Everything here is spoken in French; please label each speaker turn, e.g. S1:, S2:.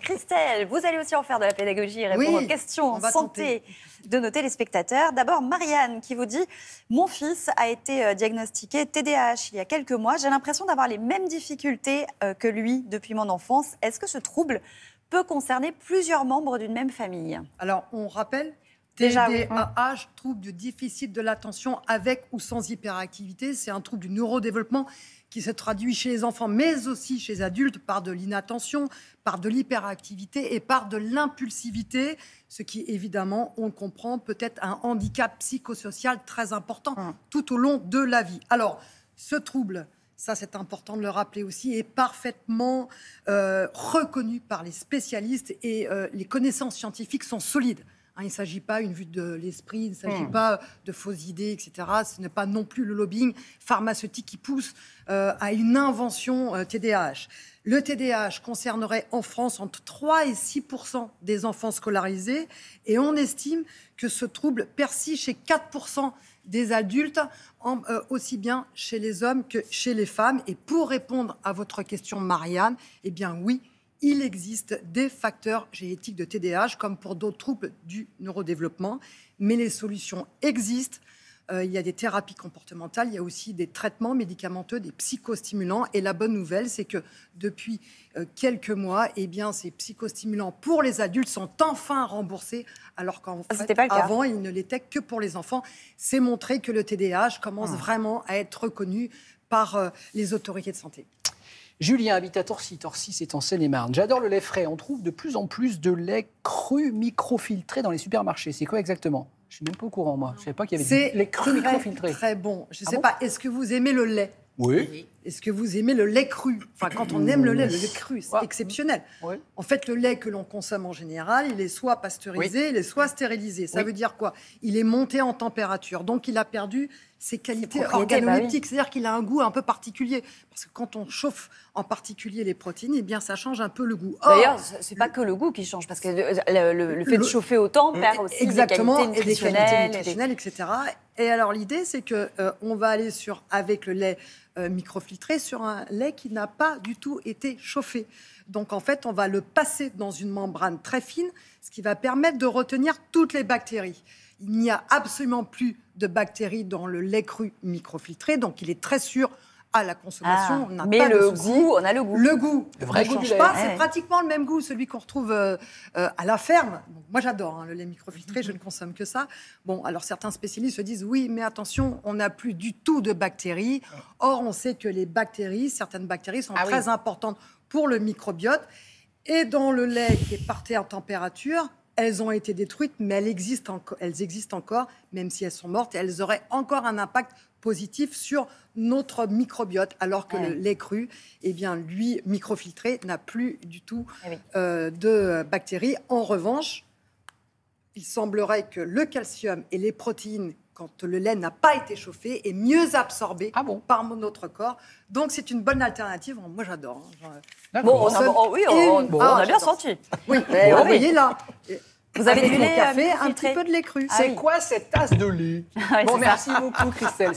S1: Christelle, vous allez aussi en faire de la pédagogie et répondre aux questions santé de nos téléspectateurs. D'abord, Marianne qui vous dit « Mon fils a été diagnostiqué TDAH il y a quelques mois. J'ai l'impression d'avoir les mêmes difficultés que lui depuis mon enfance. Est-ce que ce trouble peut concerner plusieurs membres d'une même famille ?»
S2: Alors, on rappelle
S1: Déjà,
S2: TDAH, trouble du déficit de l'attention avec ou sans hyperactivité. C'est un trouble du neurodéveloppement qui se traduit chez les enfants, mais aussi chez les adultes, par de l'inattention, par de l'hyperactivité et par de l'impulsivité, ce qui, évidemment, on le comprend, peut être un handicap psychosocial très important tout au long de la vie. Alors, ce trouble, ça c'est important de le rappeler aussi, est parfaitement reconnu par les spécialistes et les connaissances scientifiques sont solides. Il ne s'agit pas d'une vue de l'esprit, il ne s'agit pas de fausses idées, etc. Ce n'est pas non plus le lobbying pharmaceutique qui pousse à une invention TDAH. Le TDAH concernerait en France entre 3 et 6% des enfants scolarisés et on estime que ce trouble persiste chez 4% des adultes, aussi bien chez les hommes que chez les femmes. Et pour répondre à votre question, Marianne, eh bien oui, il existe des facteurs génétiques de TDAH, comme pour d'autres troubles du neurodéveloppement, mais les solutions existent. Il y a des thérapies comportementales, il y a aussi des traitements médicamenteux, des psychostimulants. Et la bonne nouvelle, c'est que depuis quelques mois, eh bien, ces psychostimulants pour les adultes sont enfin remboursés, alors qu'en fait, avant, ils ne l'étaient que pour les enfants. C'est montrer que le TDAH commence vraiment à être reconnu par les autorités de santé.
S3: Julien habite à Torcy. Torcy, c'est en Seine-et-Marne. J'adore le lait frais. On trouve de plus en plus de lait cru microfiltré dans les supermarchés. C'est quoi exactement? Je ne suis même pas au courant, moi. Je ne savais pas qu'il y avait du lait cru microfiltré.
S2: C'est très bon. Je ne sais pas, est-ce que vous aimez le lait?
S3: Oui.
S2: Est-ce que vous aimez le lait cru? Enfin, quand on aime le lait cru, c'est exceptionnel.
S3: Oui.
S2: En fait, le lait que l'on consomme en général, il est soit pasteurisé, il est soit stérilisé. Ça veut dire quoi? Il est monté en température, donc il a perdu ses qualités organoleptiques. C'est-à-dire qu'il a un goût un peu particulier. Parce que quand on chauffe en particulier les protéines, eh bien, ça change un peu le goût.
S1: D'ailleurs, ce n'est pas que le goût qui change, parce que le fait de chauffer autant perd aussi des qualités nutritionnelles,
S2: etc. Et alors, l'idée, c'est qu'on va aller avec le lait microfiltré sur un lait qui n'a pas du tout été chauffé. Donc, en fait, on va le passer dans une membrane très fine, ce qui va permettre de retenir toutes les bactéries. Il n'y a absolument plus de bactéries dans le lait cru microfiltré, donc il est très sûr à la consommation. On n'a pas de souci.
S1: Goût, on a le goût.
S2: Le goût,
S3: le vrai
S2: ne
S3: goût
S2: change
S3: du lait.
S2: pas. C'est pratiquement le même goût, celui qu'on retrouve à la ferme. Bon, moi, j'adore le lait microfiltré, je ne consomme que ça. Bon, alors certains spécialistes se disent, oui, mais attention, on n'a plus du tout de bactéries. Or, on sait que les bactéries, certaines bactéries sont très importantes pour le microbiote. Et dans le lait qui est porté en température, elles ont été détruites, mais elles existent encore, même si elles sont mortes, et elles auraient encore un impact positif sur notre microbiote, alors que le lait cru, eh bien, lui, microfiltré, n'a plus du tout de bactéries. En revanche, il semblerait que le calcium et les protéines, quand le lait n'a pas été chauffé, est mieux absorbé par notre corps. Donc, c'est une bonne alternative. Moi, j'adore.
S1: Bon, on a bien senti.
S2: Oui, vous voyez là.
S1: Vous avez du lait
S2: café, un petit peu de lait cru.
S3: C'est quoi cette tasse de lait? Bon, merci beaucoup, Christelle.